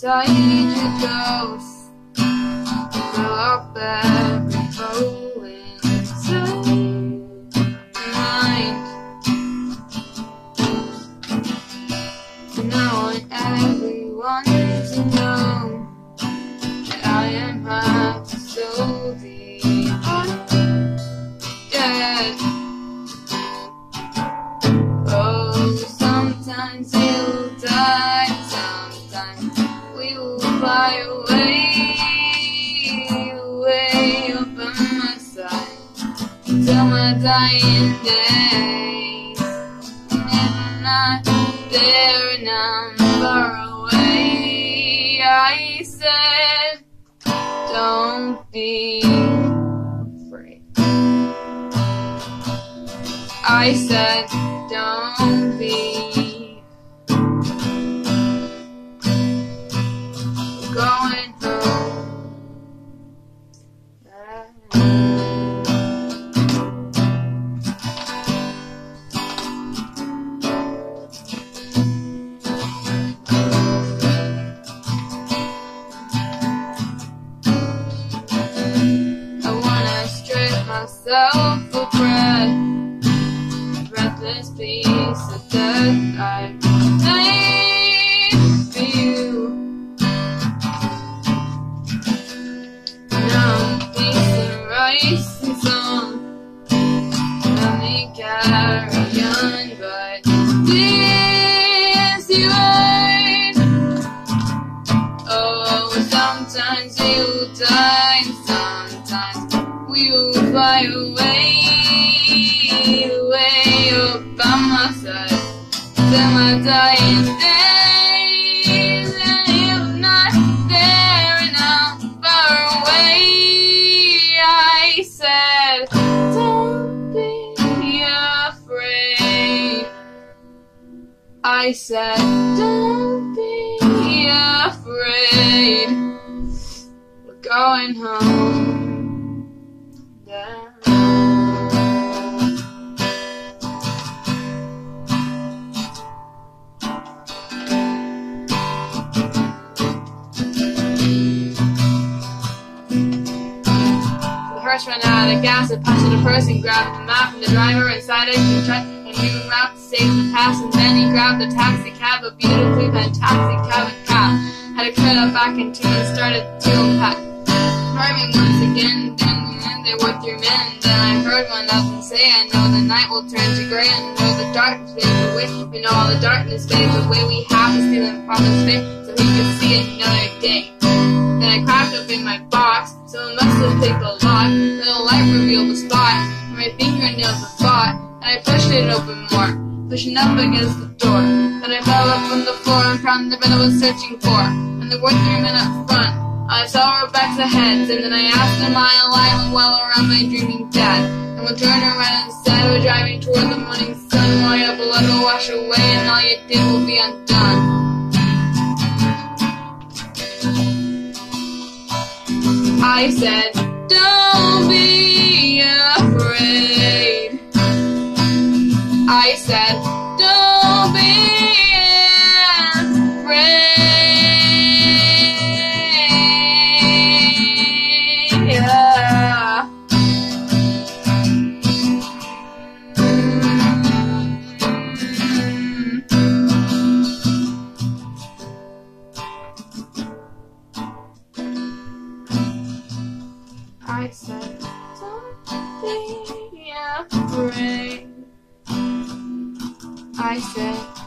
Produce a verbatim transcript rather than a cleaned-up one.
inside your ghost. Fill up every hole inside your mind. And I want everyone to know that I am half so deep. Yeah. Oh, sometimes you'll die, sometimes we will fly away, away up on my side, till my dying days. And I'm not there and I'm far away. I said, don't be afraid. I said, don't be going home. I wanna strip myself of breath, breathless piece of death. I've made for you. Now I'm tasting rice and song. Let me carry on, but please you wait. Oh, sometimes you die, sometimes we will fly away, away up on my side, till my dying days. And you're not there and I'm far away. I said, don't be afraid. I said, don't be afraid. We're going home. Yeah. The hearse ran out of gas, I punched the purse and grabbed the map from the driver inside it. He tried a new route to save the past, and then he grabbed a taxi cab, a beautifully fantastic cabin cab. Had to cut up back into and started to unpack. Driving once again, then they were three men. Then I heard one of them say, I know the night will turn to grey, and know the darkness fades away. We know all the darkness fades away. We have to steal him from his face, so he could see another day. Then I cracked open my box, so it must have picked the lock. Then the light revealed the spot, and my fingernails were fought. And I pushed it open more, pushing up against the door. Then I fell up on the floor and found the bed I was searching for. And there were three men up front. I saw Rebecca's heads, and then I asked, am I alive and well, or am I dreaming dead? And we turned around and said, we're driving toward the morning sun. While your blood will wash away, and all you did will be undone. I said, don't be afraid. I said, don't be afraid. Yeah. I said, don't be afraid. I said,